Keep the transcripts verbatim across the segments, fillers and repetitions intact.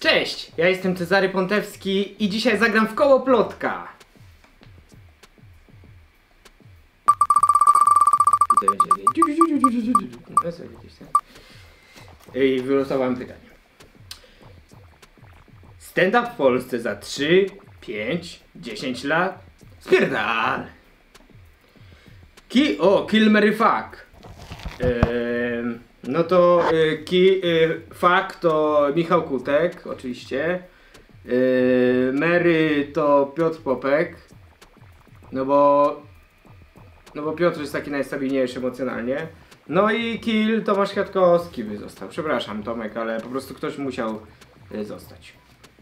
Cześć, ja jestem Cezary Pontewski i dzisiaj zagram w koło plotka. I wylosowałem pytanie. Stand up w Polsce za trzy, pięć, dziesięć lat? Spierdal! Ki o, kill, marry, fuck. Eee, no to y, ki, y, fuck to Michał Kutek, oczywiście. Yy, Mary to Piotr Popek. No bo No bo Piotr jest taki najstabilniejszy emocjonalnie. No i kill Tomasz Kwiatkowski by został. Przepraszam Tomek, ale po prostu ktoś musiał y, zostać.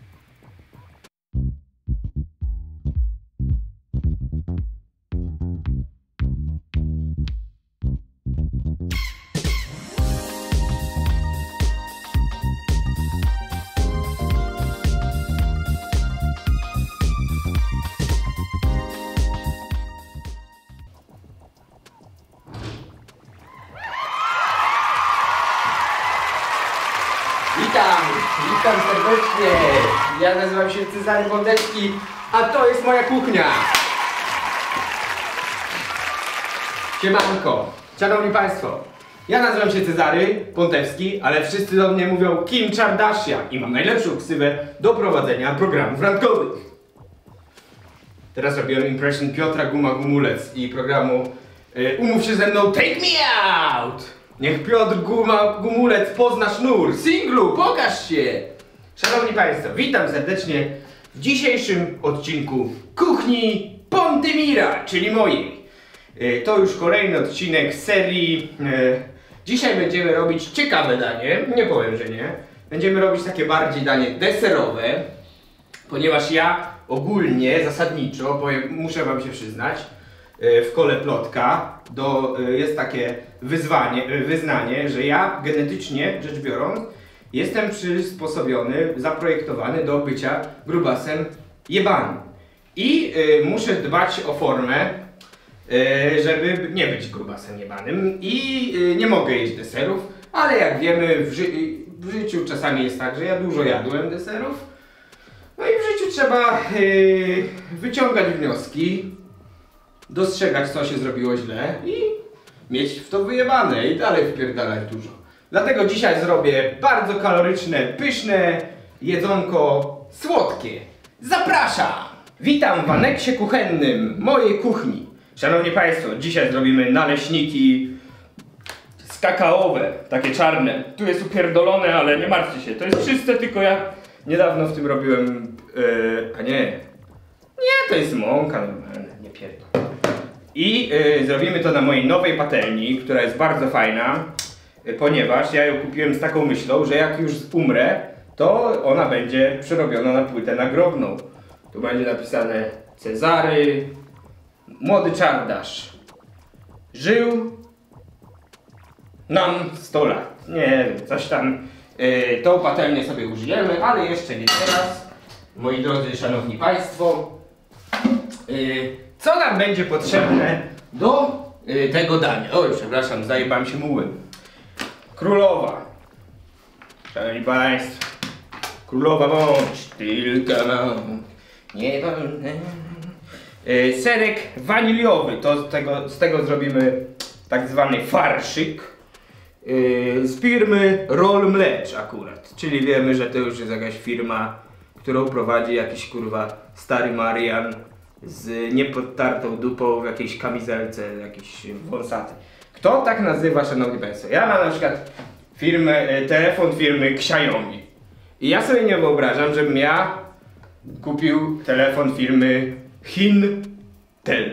Witam, witam serdecznie. Ja nazywam się Cezary Pontewski, a to jest moja kuchnia. Siemanko, szanowni państwo. Ja nazywam się Cezary Pontewski, ale wszyscy do mnie mówią Kim Kardashian i mam najlepszą ksywę do prowadzenia programów randkowych. Teraz robiłem impression Piotra Guma Gumulec i programu y, Umów się ze mną, take me out! Niech Piotr Guma Gumulec pozna sznur. Singlu, pokaż się! Szanowni państwo, witam serdecznie w dzisiejszym odcinku Kuchni Pontemira, czyli mojej. Y, to już kolejny odcinek serii. Y, dzisiaj będziemy robić ciekawe danie, nie powiem, że nie. Będziemy robić takie bardziej danie deserowe, ponieważ ja ogólnie, zasadniczo, powiem, muszę wam się przyznać, w kole plotka do, jest takie wyzwanie, wyznanie, że ja genetycznie rzecz biorąc jestem przysposobiony, zaprojektowany do bycia grubasem jebanym. I y, muszę dbać o formę, y, żeby nie być grubasem jebanym i y, nie mogę jeść deserów, ale jak wiemy w, ży w życiu czasami jest tak, że ja dużo jadłem deserów. No i w życiu trzeba yy, wyciągać wnioski, dostrzegać co się zrobiło źle i mieć w to wyjebane i dalej wpierdalać dużo. Dlatego dzisiaj zrobię bardzo kaloryczne, pyszne jedzonko słodkie. Zapraszam! Witam w aneksie kuchennym mojej kuchni. Szanowni państwo, dzisiaj zrobimy naleśniki kakaowe, takie czarne. Tu jest upierdolone, ale nie martwcie się, to jest czyste, tylko ja niedawno w tym robiłem, yy, a nie, nie, to jest mąka normalna, nie pierdol. I yy, zrobimy to na mojej nowej patelni, która jest bardzo fajna, yy, ponieważ ja ją kupiłem z taką myślą, że jak już umrę, to ona będzie przerobiona na płytę nagrobną. Tu będzie napisane Cezary, młody czardasz, żył nam sto lat, nie wiem, coś tam. Yy, tą patelnię sobie użyjemy, ale jeszcze nie teraz, moi drodzy, szanowni państwo. Yy, co nam będzie potrzebne do yy, tego dania? Oj, przepraszam, zajebałem się mułem. Królowa. Szanowni państwo. Królowa bądź, tylko mam. Nie wolno. Yy, serek waniliowy, to z tego, z tego zrobimy tak zwany farszyk. Yy, z firmy Roll Mlecz akurat, czyli wiemy, że to już jest jakaś firma, którą prowadzi jakiś kurwa stary Marian z niepodtartą dupą w jakiejś kamizelce, jakiś wąsaty. Kto tak nazywa, szanowni państwo? Ja mam na przykład firmę, telefon firmy Xiaomi i ja sobie nie wyobrażam, żebym ja kupił telefon firmy Hintel.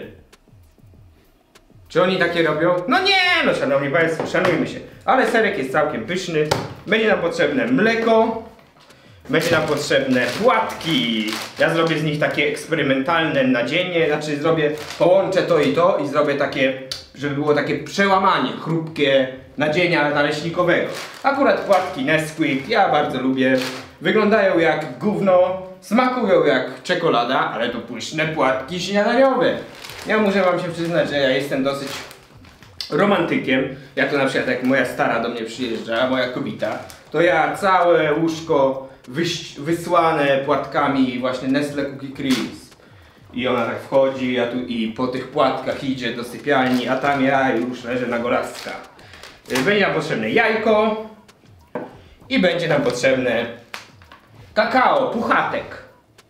Czy oni takie robią? No nie, no szanowni państwo, szanujmy się. Ale serek jest całkiem pyszny. Będzie nam potrzebne mleko. Będzie nam potrzebne płatki. Ja zrobię z nich takie eksperymentalne nadzienie. Znaczy zrobię, połączę to i to i zrobię takie, żeby było takie przełamanie, chrupkie nadzienia naleśnikowego. Akurat płatki Nesquik ja bardzo lubię. Wyglądają jak gówno, smakują jak czekolada, ale to pyszne płatki śniadaniowe. Ja muszę wam się przyznać, że ja jestem dosyć romantykiem. Ja to na przykład jak moja stara do mnie przyjeżdża, moja kobieta, to ja całe łóżko wyś- wysłane płatkami właśnie Nestle Cookie Crisp. I ona tak wchodzi, a tu i po tych płatkach idzie do sypialni, a tam ja już leżę na golaskach. Będzie nam potrzebne jajko i będzie nam potrzebne kakao, puchatek.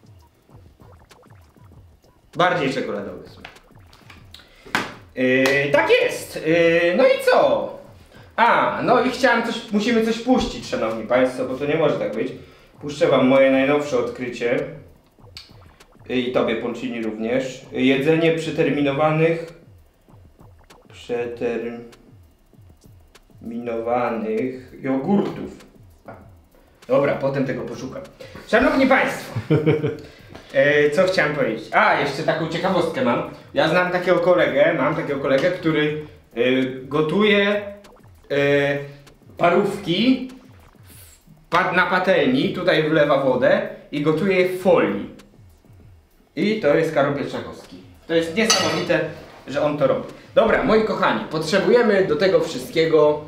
Bardziej czekoladowy. Yy, tak jest. Yy, no i co? A, no i chciałem coś, musimy coś puścić, szanowni państwo, bo to nie może tak być. Puszczę wam moje najnowsze odkrycie. Yy, I tobie, Poncini, również. Jedzenie przeterminowanych Przeterminowanych jogurtów. A, dobra, potem tego poszukam. Szanowni państwo. E, co chciałem powiedzieć? A, jeszcze taką ciekawostkę mam. Ja znam takiego kolegę, mam takiego kolegę, który e, gotuje e, parówki pa, na patelni, tutaj wlewa wodę i gotuje je w folii. I to jest Karol Pieczakowski. To jest niesamowite, że on to robi. Dobra, moi kochani, potrzebujemy do tego wszystkiego.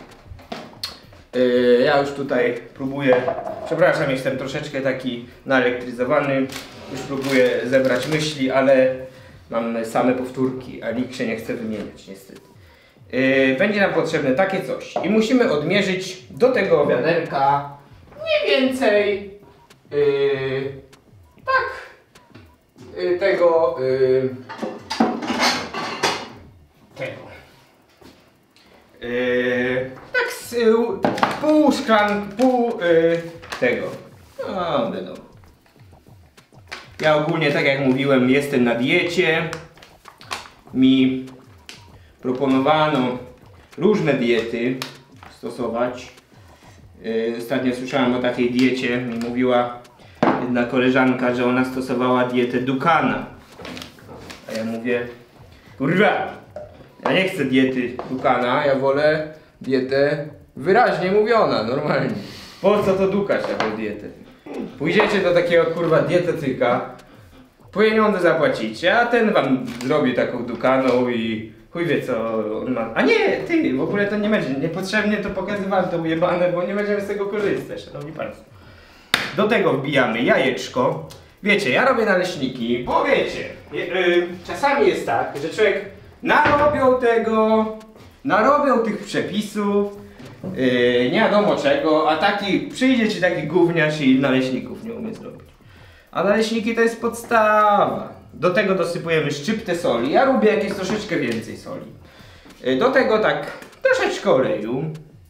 Yy, ja już tutaj próbuję, przepraszam, jestem troszeczkę taki naelektryzowany, już próbuję zebrać myśli, ale mam same powtórki, a nikt się nie chce wymieniać niestety. Yy, będzie nam potrzebne takie coś i musimy odmierzyć do tego wiaderka mniej więcej yy, tak yy, tego yy, tego yy, tak z yy, pół szklan, pół yy, tego. No, no. Ja ogólnie, tak jak mówiłem, jestem na diecie. Mi proponowano różne diety stosować. Yy, ostatnio słyszałem o takiej diecie. Mi mówiła jedna koleżanka, że ona stosowała dietę Dukana. A ja mówię, kurwa, ja nie chcę diety Dukana, ja wolę dietę wyraźnie mówiona, normalnie. Po co to dukać taką dietę? Pójdziecie do takiego kurwa dietetyka, pieniądze zapłacicie, a ten wam zrobi taką dukaną i chuj wie co on ma. A nie, ty, w ogóle to nie będzie, niepotrzebnie to pokazywałem to ujebane, bo nie będziemy z tego korzystać, szanowni państwo. Do tego wbijamy jajeczko. Wiecie, ja robię naleśniki, bo wiecie, yy, czasami jest tak, że człowiek narobią tego, narobią tych przepisów, Yy, nie wiadomo czego, a taki przyjdzie ci taki gówniarz i naleśników nie umie zrobić. A naleśniki to jest podstawa. Do tego dosypujemy szczyptę soli. Ja lubię jakieś troszeczkę więcej soli. Yy, do tego tak troszeczkę oleju.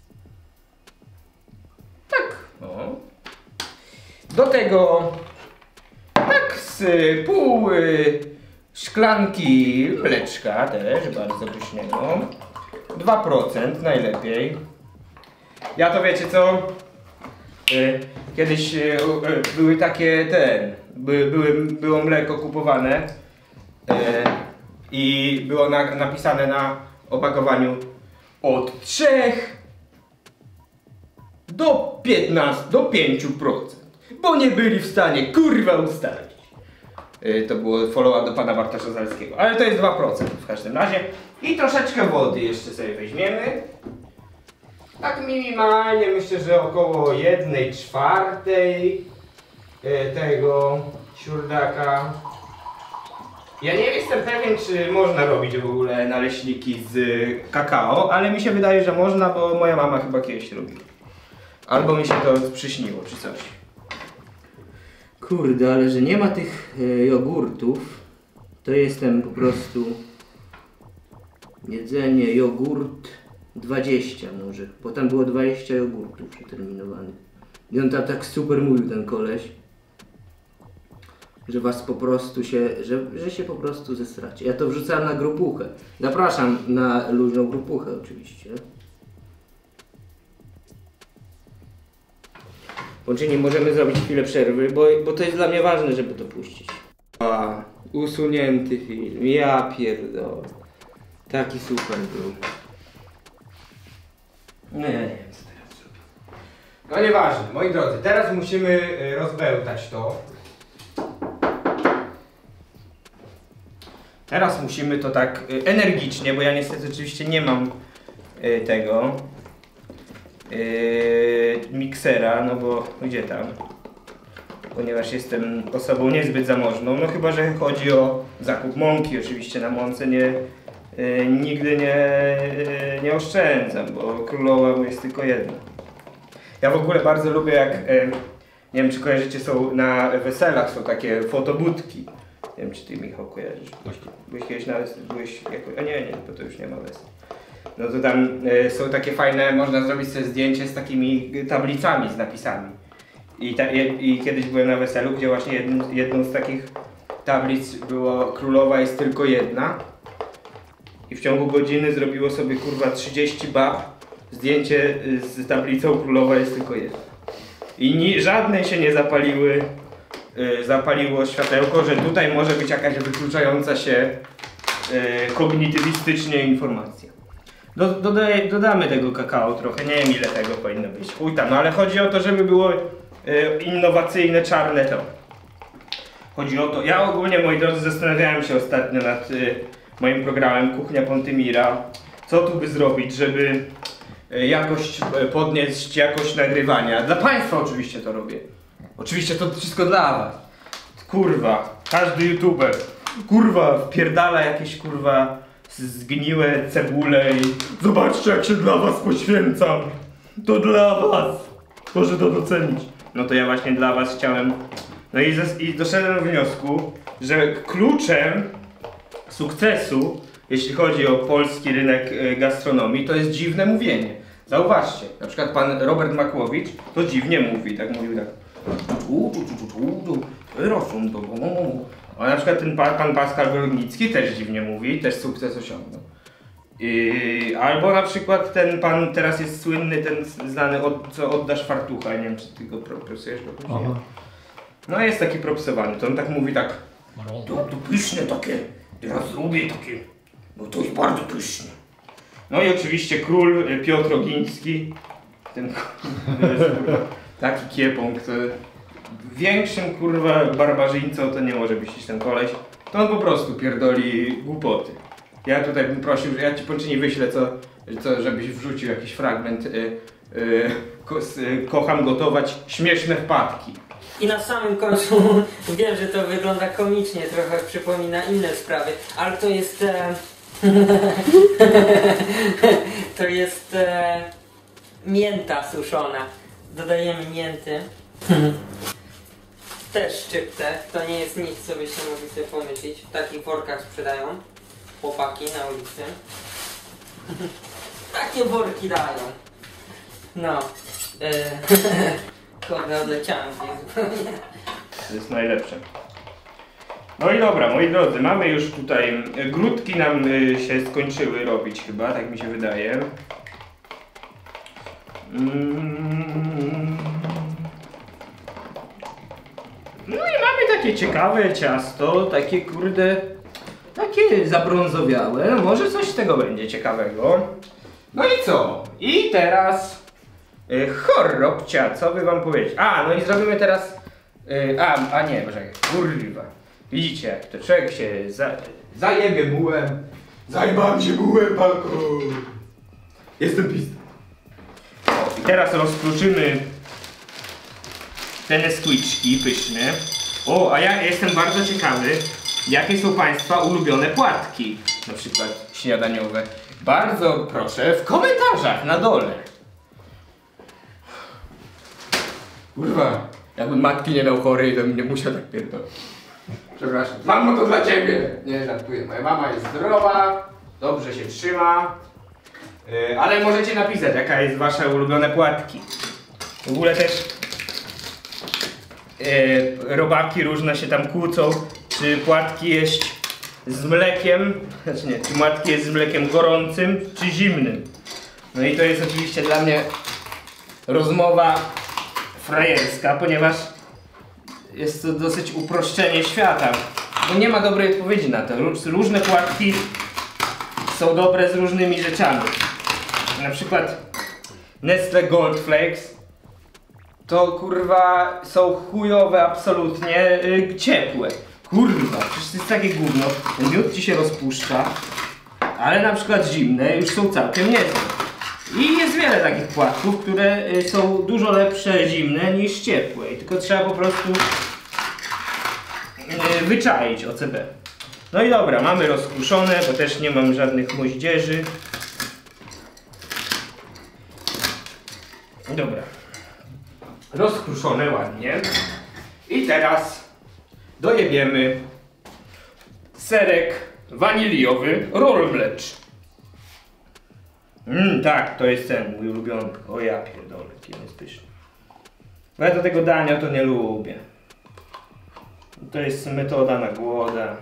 Tak, no. Do tego tak z pół yy, szklanki mleczka też, bardzo pysznego. dwa procent najlepiej. Ja to wiecie co? Yy, kiedyś yy, yy, były takie ten, by, były, było mleko kupowane yy, i było na, napisane na opakowaniu od trzech do piętnastu, do pięciu procent, bo nie byli w stanie kurwa ustalić. Yy, to było follow-up do pana Bartosza Zalskiego, ale to jest dwa procent w każdym razie. I troszeczkę wody jeszcze sobie weźmiemy. Tak minimalnie, myślę, że około jednej czwartej tego siurdaka. Ja nie jestem pewien, czy można robić w ogóle naleśniki z kakao, ale mi się wydaje, że można, bo moja mama chyba kiedyś robiła. Albo mi się to przyśniło, czy coś. Kurde, ale że nie ma tych jogurtów, to jestem po prostu... Jedzenie, jogurt dwadzieścia może, bo tam było dwadzieścia jogurtów przeterminowanych. I on tam tak super mówił, ten koleś, że was po prostu się, że, że się po prostu zesracie. Ja to wrzucałem na grupuchę. Zapraszam na luźną grupuchę oczywiście. Poczynie możemy zrobić chwilę przerwy, bo, bo to jest dla mnie ważne, żeby to puścić. A, usunięty film, ja pierdolę. Taki super był. Nie, nie wiem co teraz zrobię. No nieważne, moi drodzy, teraz musimy rozbełtać to. Teraz musimy to tak energicznie, bo ja niestety oczywiście nie mam tego miksera, no bo gdzie tam? ponieważ jestem osobą niezbyt zamożną, no chyba że chodzi o zakup mąki, oczywiście na mące nie, y, nigdy nie, y, nie oszczędzam, bo królowa jest tylko jedna. Ja w ogóle bardzo lubię jak, y, nie wiem czy kojarzycie, są na weselach są takie fotobudki. Nie wiem czy ty, Michał, kojarzysz, byłeś, byłeś kiedyś na weselu, byłeś jako, a nie, nie, bo to już nie ma wesel. No to tam y, są takie fajne, można zrobić sobie zdjęcie z takimi tablicami z napisami. I, ta, i, I kiedyś byłem na weselu, gdzie właśnie jedną, jedną z takich tablic było królowa jest tylko jedna. I w ciągu godziny zrobiło sobie kurwa trzydzieści bab zdjęcie z tablicą królowa jest tylko jedna. I ni, żadnej się nie zapaliły, y, zapaliło światełko, że tutaj może być jakaś wykluczająca się y, kognitywistycznie informacja. Do, dodaj, dodamy tego kakao trochę, nie wiem ile tego powinno być, chuj tam, no ale chodzi o to, żeby było y, innowacyjne, czarne to. Chodzi o to, ja ogólnie, moi drodzy, zastanawiałem się ostatnio nad y, moim programem Kuchnia Pontemira, co tu by zrobić, żeby y, jakość, y, podnieść jakość nagrywania. Dla Państwa oczywiście to robię. Oczywiście to wszystko dla Was. Kurwa, każdy youtuber, kurwa, wpierdala jakieś kurwa zgniłe cebule i zobaczcie jak się dla Was poświęcam. To dla Was. Proszę to docenić. No to ja właśnie dla Was chciałem. No i, i doszedłem do wniosku, że kluczem sukcesu, jeśli chodzi o polski rynek gastronomii, to jest dziwne mówienie. Zauważcie, na przykład pan Robert Makłowicz to dziwnie mówi, tak mówił tak. A na przykład ten pan, pan Pascal Gornicki też dziwnie mówi, też sukces osiągnął. Yy, albo na przykład ten pan teraz jest słynny, ten znany, od, co oddasz fartucha, nie wiem czy ty go propsujesz go później. No jest taki propsowany, to on tak mówi tak. To, to pyszne takie, teraz lubię takie, bo to jest bardzo pyszne. No i oczywiście król Piotr Ogiński, ten kurwa, taki kiepąk, to większym kurwa barbarzyńcą to nie może być niż ten koleś. To on po prostu pierdoli głupoty. Ja tutaj bym prosił, że ja ci Pończyni wyślę, co, co, żebyś wrzucił jakiś fragment. Y, y, ko, y, kocham gotować śmieszne wpadki. I na samym końcu wiem, że to wygląda komicznie, trochę przypomina inne sprawy, ale to jest e... to jest e... mięta suszona. Dodajemy mięty. Też szczyptę, to nie jest nic, co byście mogli sobie pomyśleć. W takich workach sprzedają chłopaki na ulicy. Takie worki dają. No. Kurde, odleciałem zupełnie. To jest najlepsze. No i dobra, moi drodzy, mamy już tutaj, grudki nam się skończyły robić chyba, tak mi się wydaje. Mm. No i mamy takie ciekawe ciasto, takie kurde, takie zabrązowiałe, no może coś z tego będzie ciekawego. No i co? I teraz y, chorobcia, co by wam powiedzieć? A, no i zrobimy teraz, y, a, a nie, poczekaj, kurwa. Widzicie, jak to człowiek się za, zajebie mułem, zajebam się mułem, palko. Jestem pizda. O, i teraz rozkluczymy te neskwiczki pyszne. O, a ja jestem bardzo ciekawy, jakie są Państwa ulubione płatki, na przykład śniadaniowe. Bardzo proszę w komentarzach na dole. Kurwa, jakbym matki nie miał chorej, to bym nie musiał tak pierdolić. Przepraszam. Mamo, to dla Ciebie! Nie, żartuję. Moja mama jest zdrowa, dobrze się trzyma. Yy, ale możecie napisać, jaka jest Wasza ulubione płatki. W ogóle też yy, robaki różne się tam kłócą, czy płatki jeść z mlekiem, znaczy nie, czy płatki jest z mlekiem gorącym, czy zimnym. No i to jest oczywiście dla mnie rozmowa frajerska, ponieważ jest to dosyć uproszczenie świata, bo nie ma dobrej odpowiedzi na to. Różne płatki są dobre z różnymi rzeczami. Na przykład Nestle Gold Flakes to kurwa są chujowe absolutnie yy, ciepłe. Kurwa, przecież to jest takie gówno. Ten miód ci się rozpuszcza, ale na przykład zimne już są całkiem niezłe. I jest wiele takich płatków, które y, są dużo lepsze zimne niż ciepłe. I tylko trzeba po prostu y, wyczaić O C B. No i dobra, mamy rozkruszone, bo też nie mam żadnych moździerzy. Dobra. Rozkruszone ładnie. I teraz dojebiemy serek waniliowy roll mlecz. Mmm, tak, to jest ten mój ulubiony. O ja pierdolę, jaki jest pyszny. No ja do tego dania to nie lubię. To jest metoda na głoda.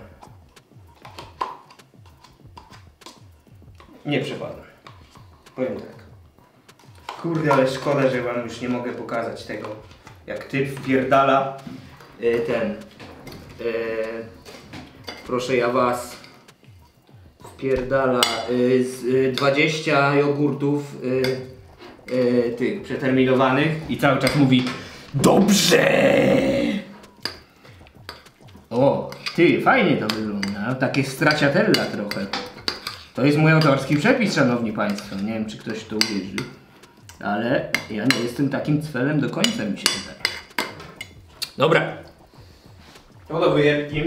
Nie przepadam. Powiem tak. Kurde, ale szkoda, że wam już nie mogę pokazać tego, jak typ wpierdala yy, ten. Yy, proszę ja was. Wpierdala yy, z yy, dwadzieścia jogurtów yy, yy, tych przeterminowanych i cały czas mówi dobrze. O, ty, fajnie to wygląda. Takie straciatella trochę. To jest mój autorski przepis, szanowni państwo. Nie wiem, czy ktoś w to uwierzy. Ale ja nie jestem takim cwelem do końca, mi się wydaje. Dobra. To do wyjebki.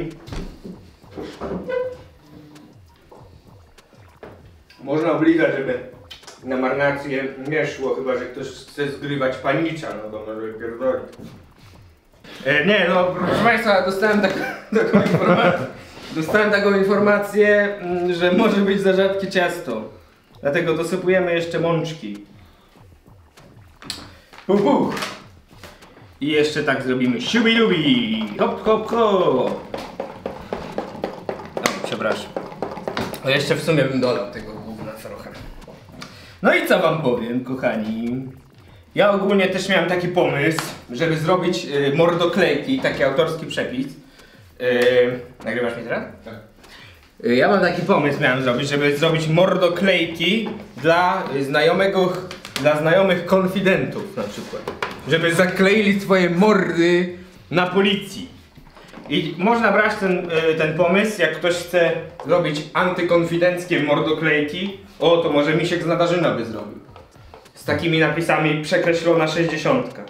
Można obliczać, żeby na marnację nie szło, chyba że ktoś chce zgrywać panicza, no to może pierdolić. E, nie, no proszę państwa, dostałem tak, taką informację. Dostałem taką informację, że może być za rzadkie ciasto. Dlatego dosypujemy jeszcze mączki. Puh, puh. I jeszcze tak zrobimy siubi-lubi. Hop, hop, hop. No, przepraszam. O, jeszcze w sumie bym dodał tego gówna trochę. No i co wam powiem, kochani. Ja ogólnie też miałem taki pomysł, żeby zrobić y, mordoklejki, taki autorski przepis. Yy, nagrywasz mnie teraz? Tak. Yy, ja mam taki pomysł miałem zrobić, żeby zrobić mordoklejki dla znajomego, dla znajomych konfidentów na przykład. Żeby zakleili swoje mordy na policji. I można brać ten, yy, ten pomysł, jak ktoś chce zrobić antykonfidenckie mordoklejki. O, to może Misiek z Nadarzyna by zrobił. Z takimi napisami przekreślona sześćdziesiątka.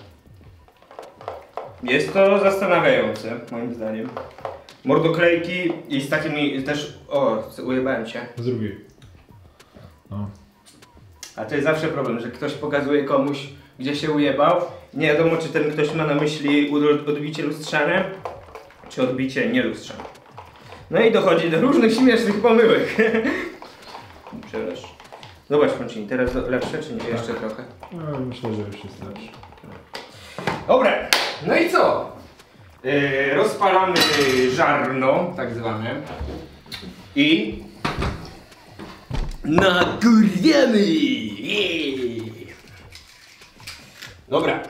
Jest to zastanawiające, moim zdaniem. Mordoklejki i z takimi też... O, ujebałem się. Z drugiej. No. A to jest zawsze problem, że ktoś pokazuje komuś, gdzie się ujebał. Nie wiadomo, czy ten ktoś ma na myśli odbicie lustrzane, czy odbicie nielustrzane. No i dochodzi do różnych śmiesznych pomyłek. Przepraszam. Zobacz, Poncini, teraz lepsze, czy nie? Jeszcze trochę? No, myślę, że już jest lepszy. Dobra, no i co? Yy, rozpalamy żarno, tak zwane. I nakurwiamy! Jej! Dobra.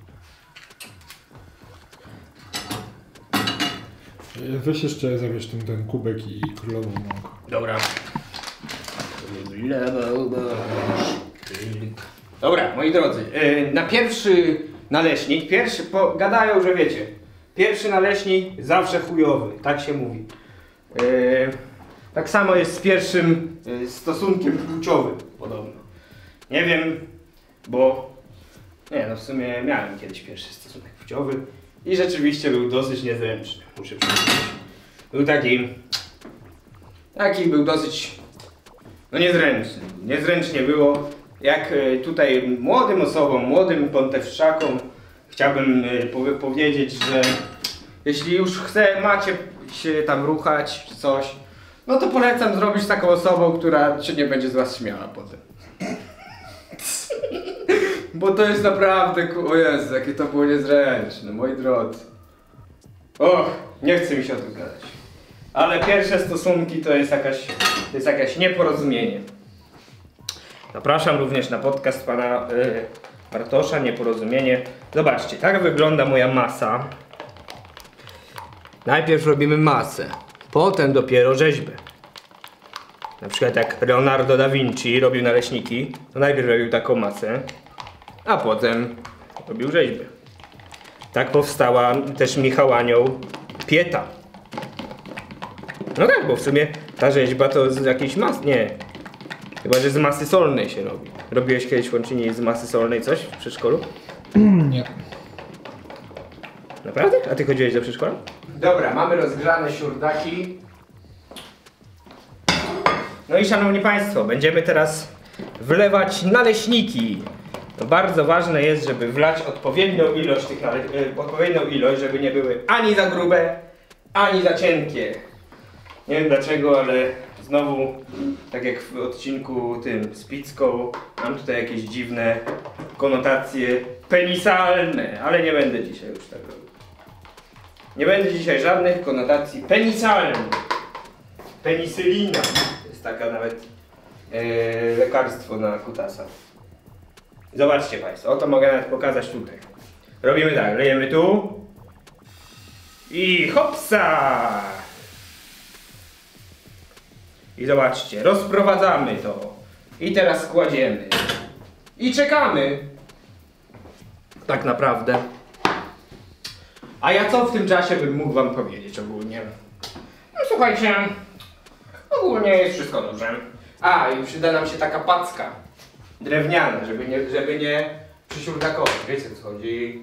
Weź jeszcze zabierz ten, ten kubek i królową mąkę. Dobra. Dobra, moi drodzy, yy, na pierwszy naleśnik, pierwszy, po, gadają, że wiecie, pierwszy naleśnik zawsze chujowy, tak się mówi. Yy, tak samo jest z pierwszym yy, stosunkiem płciowym, podobno. Nie wiem, bo, nie no w sumie miałem kiedyś pierwszy stosunek płciowy i rzeczywiście był dosyć niezręczny, muszę przyznać. Był taki, taki był dosyć, no niezręczny, niezręcznie było. Jak tutaj młodym osobom, młodym pontewszakom chciałbym powiedzieć, że jeśli już chce, macie się tam ruchać czy coś, no to polecam zrobić taką osobą, która się nie będzie z was śmiała potem. Bo to jest naprawdę, o Jezu, jakie to było niezręczne, moi drodzy. Och, nie chce mi się o tym gadać. Ale pierwsze stosunki to jest jakaś, to jest jakaś nieporozumienie. Zapraszam również na podcast pana yy, Bartosza, Nieporozumienie. Zobaczcie, tak wygląda moja masa. Najpierw robimy masę, potem dopiero rzeźbę. Na przykład jak Leonardo da Vinci robił naleśniki, to najpierw robił taką masę, a potem robił rzeźbę. Tak powstała też Michał Anioł Pieta. No tak, bo w sumie ta rzeźba to z jakiejś mas... nie. Chyba, że z masy solnej się robi. Robiłeś kiedyś łączenie z masy solnej coś w przedszkolu? Nie. Naprawdę? A ty chodziłeś do przedszkola? Dobra, mamy rozgrzane siurdaki. No i szanowni państwo, będziemy teraz wlewać naleśniki. To bardzo ważne jest, żeby wlać odpowiednią ilość tych nale... odpowiednią ilość, żeby nie były ani za grube, ani za cienkie. Nie wiem dlaczego, ale znowu, tak jak w odcinku tym z pizzką, mam tutaj jakieś dziwne konotacje penisalne, ale nie będę dzisiaj już tak robił. Nie będzie dzisiaj żadnych konotacji penisalnych. Penisylina. To jest taka nawet e, lekarstwo na kutasa. Zobaczcie państwo, oto mogę nawet pokazać tutaj. Robimy tak, lejemy tu i hopsa! I zobaczcie, rozprowadzamy to. I teraz kładziemy. I czekamy. Tak naprawdę. A ja co w tym czasie bym mógł wam powiedzieć ogólnie? No słuchajcie, ogólnie jest wszystko dobrze. A, i przyda nam się taka packa drewniana, żeby nie, żeby nie przysiurdakować. Wiecie co chodzi?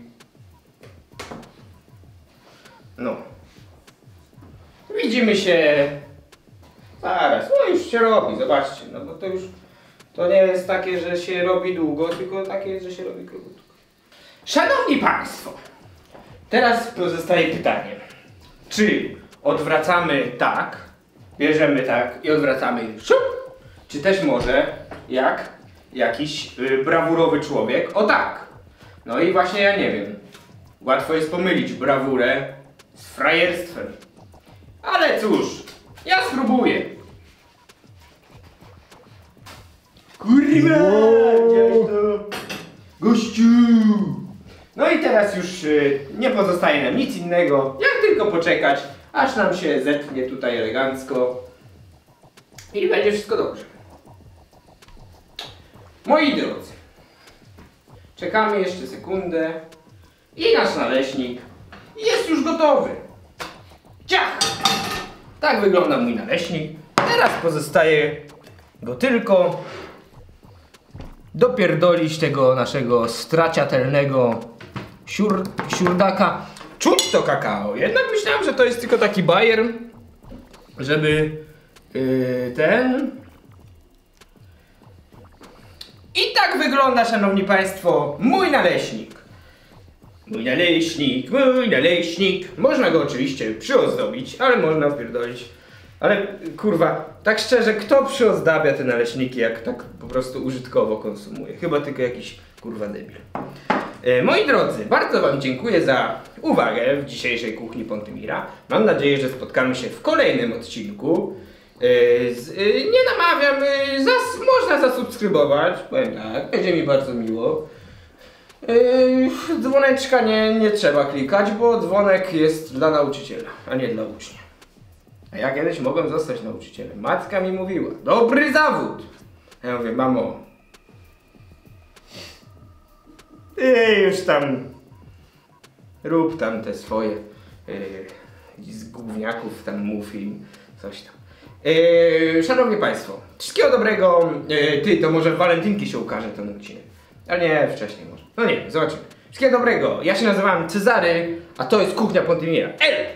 No. Widzimy się zaraz. No już się robi, zobaczcie. No bo to już to nie jest takie, że się robi długo, tylko takie jest, że się robi krótko. Szanowni Państwo, teraz pozostaje pytanie. Czy odwracamy tak, bierzemy tak i odwracamy szup, czy też może jak jakiś y, brawurowy człowiek, o tak. No i właśnie ja nie wiem. Łatwo jest pomylić brawurę z frajerstwem. Ale cóż, ja spróbuję. Kurwa! Widziałeś to? Gościu! No i teraz już y, nie pozostaje nam nic innego, jak tylko poczekać, aż nam się zetnie tutaj elegancko i będzie wszystko dobrze. Moi drodzy, czekamy jeszcze sekundę i nasz naleśnik jest już gotowy. Ciach! Tak wygląda mój naleśnik. Teraz pozostaje go tylko dopierdolić tego naszego straciatelnego siur, siurdaka. Czuć to kakao. Jednak myślałem, że to jest tylko taki bajer, żeby yy, ten... I tak wygląda, szanowni państwo, mój naleśnik. Mój naleśnik, mój naleśnik. Można go oczywiście przyozdobić, ale można wpierdolić. Ale kurwa, tak szczerze, kto przyozdabia te naleśniki, jak tak po prostu użytkowo konsumuje? Chyba tylko jakiś kurwa debil. E, moi drodzy, bardzo wam dziękuję za uwagę w dzisiejszej kuchni Pontymira. Mam nadzieję, że spotkamy się w kolejnym odcinku. E, z, e, nie namawiam, e, zas, można zasubskrybować, powiem tak, będzie mi bardzo miło. E, dzwoneczka nie, nie trzeba klikać, bo dzwonek jest dla nauczyciela, a nie dla ucznia. A ja kiedyś mogłem zostać nauczycielem. Matka mi mówiła, dobry zawód. A ja mówię, mamo, ty już tam rób tam te swoje yy, z gówniaków tam mów im coś tam. Yy, szanowni państwo, wszystkiego dobrego. Yy, ty, to może w walentynki się ukaże ten odcinek. Ale nie, wcześniej może. No nie, zobaczymy. Wszystkiego dobrego. Ja się nazywam Cezary, a to jest Kuchnia Pontymira. El!